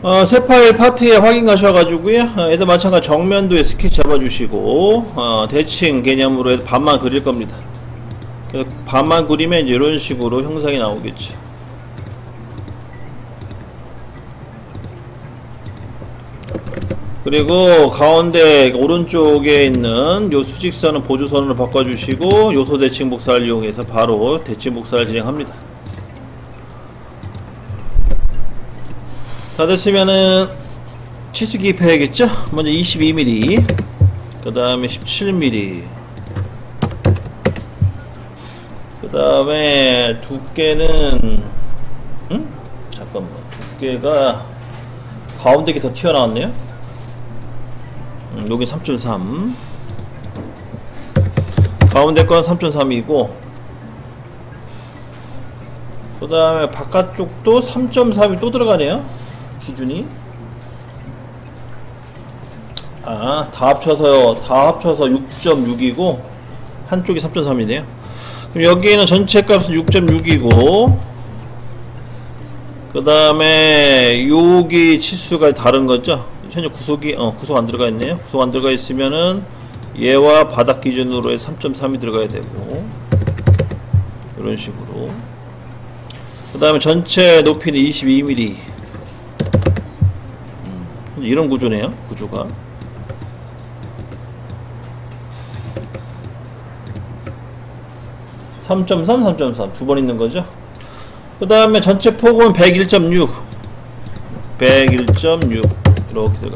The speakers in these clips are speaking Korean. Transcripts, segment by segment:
새 파일 파트에 확인 가셔가지고요. 얘도 마찬가지 정면도에 스케치 잡아주시고, 대칭 개념으로 해서 반만 그릴 겁니다. 그래서 반만 그리면 이제 이런 식으로 형상이 나오겠죠. 그리고 가운데 오른쪽에 있는 요 수직선은 보조선으로 바꿔주시고, 요소 대칭 복사를 이용해서 바로 대칭 복사를 진행합니다. 다 됐으면은 치수 기입해야겠죠? 먼저 22mm, 그 다음에 17mm, 그 다음에 두께는 잠깐만, 두께가 가운데 게 더 튀어나왔네요. 여기 3.3, 가운데 건 3.3이고, 그 다음에 바깥쪽도 3.3이 또 들어가네요, 기준이. 다 합쳐서 6.6이고 한쪽이 3.3이네요 그럼 여기에는 전체 값은 6.6이고, 그 다음에 여기 치수가 다른 거죠. 현재 구속이 구속 안 들어가 있네요. 구속 안 들어가 있으면은 얘와 바닥 기준으로 해서 3.3이 들어가야 되고, 이런 식으로. 그 다음에 전체 높이는 22mm. 이런 구조네요, 구조가. 두 번 있는 거죠. 그 다음에 전체 폭은 101.6 이렇게 들어갑니다.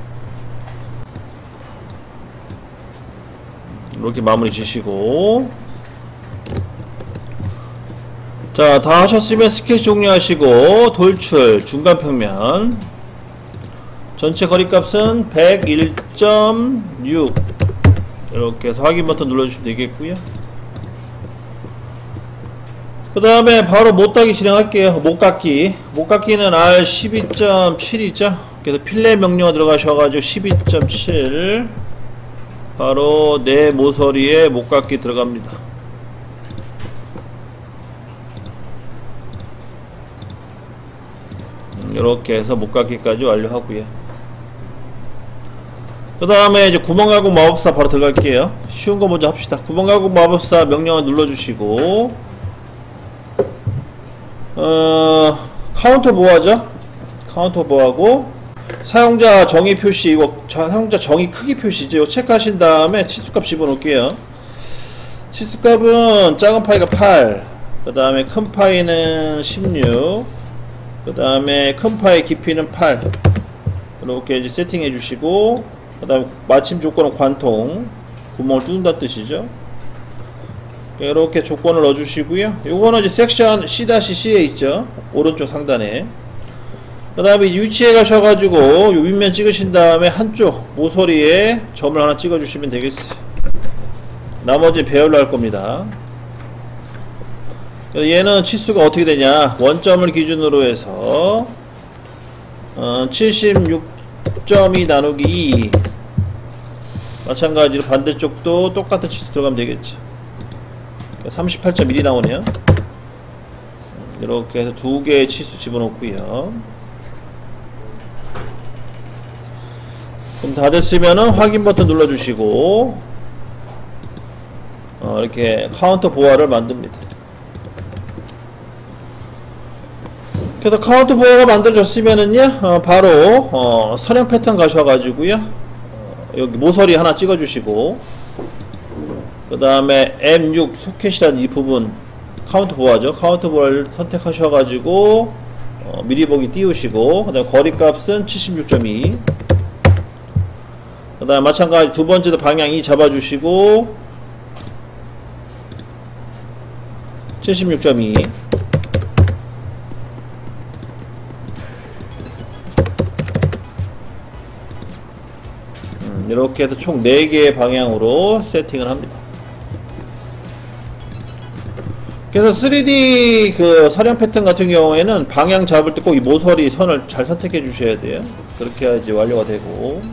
이렇게 마무리 지시고, 자, 다 하셨으면 스케치 종료하시고 돌출 중간 평면 전체 거리값은 101.6 이렇게 해서 확인 버튼 눌러주시면 되겠고요. 그 다음에 바로 못따기 진행할게요. 못깎기는 R12.7이죠 그래서 필렛 명령어 들어가셔가지고 12.7 바로 내 모서리에 못깎기 들어갑니다. 이렇게 해서 못깎기까지 완료하고요. 그 다음에 이제 구멍가공 마법사 바로 들어갈게요. 쉬운 거 먼저 합시다. 구멍가공 마법사 명령어 눌러주시고, 카운터 보호하죠. 카운터 보호하고, 사용자 정의 표시, 이거 사용자 정의 크기 표시죠. 이거 체크하신 다음에 치수값 집어넣을게요. 치수값은 작은 파이가 8, 그 다음에 큰 파이는 16, 그 다음에 큰 파이 깊이는 8 이렇게 이제 세팅해 주시고, 그 다음에 마침 조건은 관통, 구멍을 뚫는다는 뜻이죠. 이렇게 조건을 넣어 주시고요. 요거는 이제 섹션 C-C에 있죠, 오른쪽 상단에. 그 다음에 위치에 가셔가지고 요 윗면 찍으신 다음에 한쪽 모서리에 점을 하나 찍어 주시면 되겠어요. 나머지 배열로 할 겁니다. 얘는 치수가 어떻게 되냐, 원점을 기준으로 해서 76.2 나누기 2, 마찬가지로 반대쪽도 똑같은 치수 들어가면 되겠죠. 38.1이 나오네요. 이렇게 해서 두 개의 치수 집어넣고요. 그럼 다 됐으면은 확인 버튼 눌러주시고, 이렇게 카운터 보호를 만듭니다. 그래서 카운터 보호가 만들어졌으면은요, 바로 선형 패턴 가셔가지고요, 여기 모서리 하나 찍어주시고, 그 다음에 M6 소켓이라는 이 부분 카운터 보호하죠. 카운터 보호를 선택하셔가지고 미리 보기 띄우시고, 그 다음에 거리값은 76.2, 그 다음에 마찬가지 두 번째도 방향 2 잡아주시고 76.2, 이렇게 해서 총 4개의 방향으로 세팅을 합니다. 그래서 3D 그 사령 패턴 같은 경우에는 방향 잡을 때 꼭 이 모서리 선을 잘 선택해 주셔야 돼요. 그렇게 해야지 완료가 되고.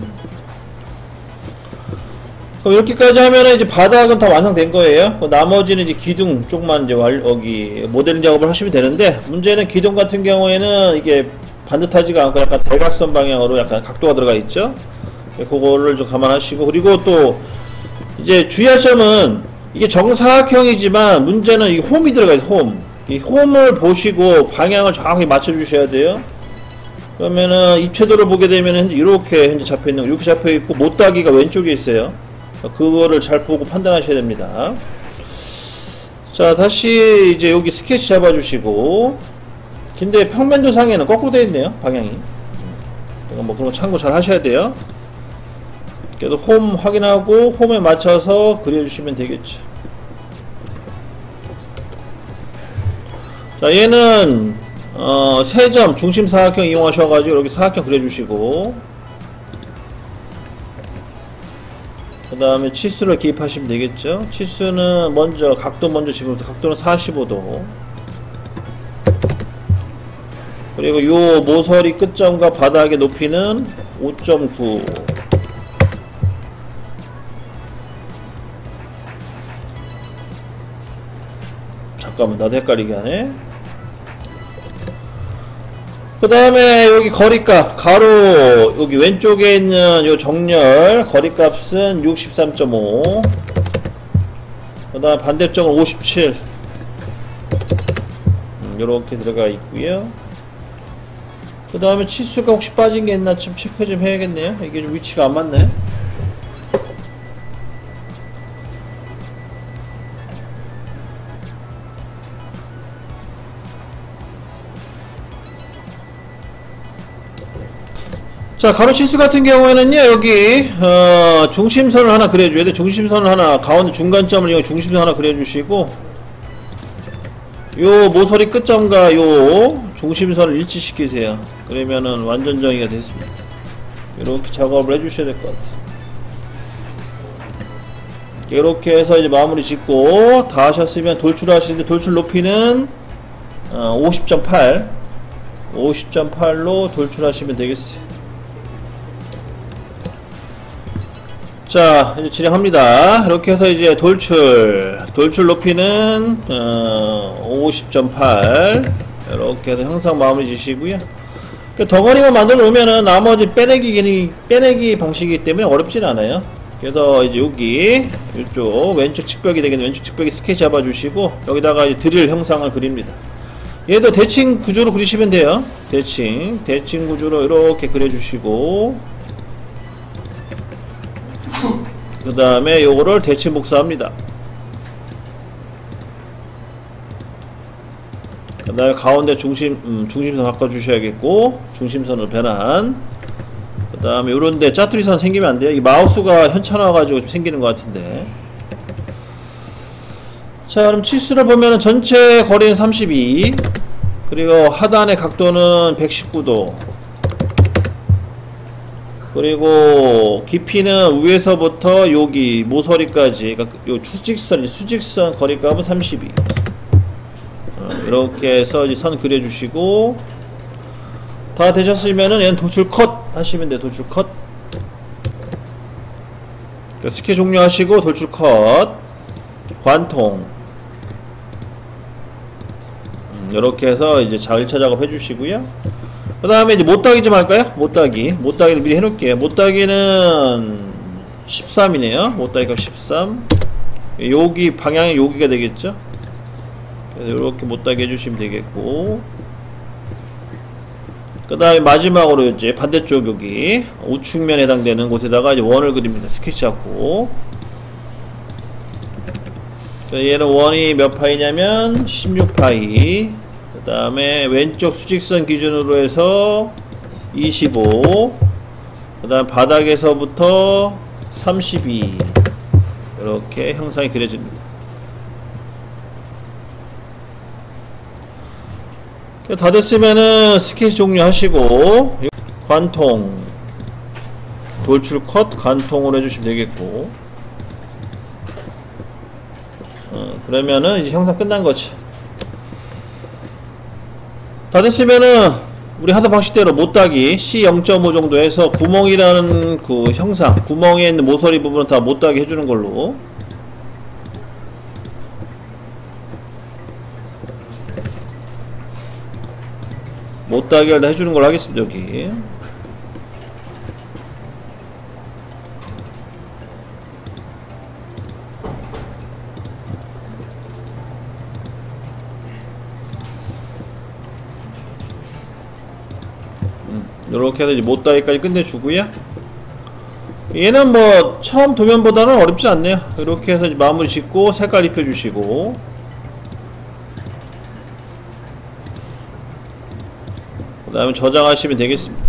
그럼 이렇게까지 하면은 이제 바닥은 다 완성된 거예요. 나머지는 이제 기둥 쪽만 이제 여기 모델링 작업을 하시면 되는데, 문제는 기둥 같은 경우에는 이게 반듯하지가 않고 약간 대각선 방향으로 약간 각도가 들어가 있죠. 그거를 좀 감안하시고, 그리고 또 이제 주의할 점은 이게 정사각형이지만 문제는 이 홈이 들어가 있어요. 홈. 이 홈을 보시고 방향을 정확히 맞춰 주셔야 돼요. 그러면은 입체도를 보게 되면은 이렇게 현재 잡혀 있는 거, 이렇게 잡혀 있고 못따기가 왼쪽에 있어요. 그거를 잘 보고 판단하셔야 됩니다. 자, 다시 이제 여기 스케치 잡아 주시고, 근데 평면도상에는 거꾸로 되어 있네요, 방향이. 뭐 그런 거 참고 잘 하셔야 돼요. 그래도 홈 확인하고 홈에 맞춰서 그려주시면 되겠죠. 자, 얘는 3점 중심 사각형 이용하셔가지고 이렇게 사각형 그려주시고, 그 다음에 치수를 기입하시면 되겠죠. 치수는 먼저 각도 먼저 집어서 각도는 45도, 그리고 요 모서리 끝점과 바닥의 높이는 5.9. 잠깐만, 나도 헷갈리게 하네. 그 다음에 여기 거리값, 가로 여기 왼쪽에 있는 요 정렬 거리값은 63.5, 그 다음 반대쪽은 57, 요렇게 들어가 있고요. 그 다음에 치수가 혹시 빠진 게 있나 좀 체크 좀 해야겠네요. 이게 좀 위치가 안 맞네. 자, 가로 치수 같은 경우에는요, 여기 중심선을 하나 그려줘야 돼. 중심선을 하나, 가운데 중간점을 이용해 중심선 하나 그려주시고, 요 모서리 끝점과 요 중심선을 일치시키세요. 그러면은 완전 정의가 됐습니다. 이렇게 작업을 해주셔야 될 것 같아요. 이렇게 해서 이제 마무리 짓고 다 하셨으면 돌출하시는데, 돌출 높이는 50.8, 50.8로 돌출하시면 되겠어요. 자, 이제 진행합니다. 이렇게 해서 이제 돌출 높이는 50.8, 이렇게 해서 형상 마무리 지시고요. 덩어리만 만들어 놓으면은 나머지 빼내기 방식이기 때문에 어렵진 않아요. 그래서 이제 여기 이쪽 왼쪽 측벽이 되겠네. 왼쪽 측벽에 스케치 잡아 주시고 여기다가 이제 드릴 형상을 그립니다. 얘도 대칭 구조로 그리시면 돼요. 대칭 구조로 이렇게 그려 주시고, 그 다음에 요거를 대칭 복사합니다. 그 다음에 가운데 중심선 바꿔주셔야겠고, 중심선을 변환. 그 다음에 요런데 짜투리선 생기면 안 돼요. 이 마우스가 현찮아가지고 생기는 것 같은데. 자, 그럼 치수를 보면은 전체 거리는 32, 그리고 하단의 각도는 119도, 그리고 깊이는 위에서부터 여기 모서리까지, 그러니까 요 수직선 거리값은 32. 이렇게 해서 이제 선 그려주시고, 다 되셨으면은 얘는 도출 컷 하시면 돼요. 도출 컷. 스케치 종료하시고 도출 컷, 관통. 이렇게 해서 이제 1차 작업 해주시고요. 그 다음에 이제 못따기 좀 할까요? 못따기를 미리 해놓을게요. 못따기는 13이네요. 못따기가 13. 여기 방향이 여기가 되겠죠? 그래서 이렇게 못따기 해주시면 되겠고, 그 다음에 마지막으로 이제 반대쪽 여기 우측면에 해당되는 곳에다가 이제 원을 그립니다. 스케치 잡고. 얘는 원이 몇 파이냐면 16파이. 그 다음에 왼쪽 수직선 기준으로 해서 25, 그 다음 바닥에서부터 32, 이렇게 형상이 그려집니다. 다 됐으면은 스케치 종료하시고 관통, 돌출 컷 관통으로 해주시면 되겠고, 그러면은 이제 형상 끝난 거지. 다 됐으면은 우리 하던 방식대로 못따기 C0.5 정도 해서 구멍이라는 그 형상, 구멍에 있는 모서리 부분은 다 못따기 해주는 걸로. 못다하게 해주는 걸로 하겠습니다. 여기 요렇게 해서 이제 못다이까지 끝내주고요. 얘는 뭐 처음 도면보다는 어렵지 않네요. 이렇게 해서 이제 마무리 짓고 색깔 입혀주시고, 그 다음에 저장하시면 되겠습니다.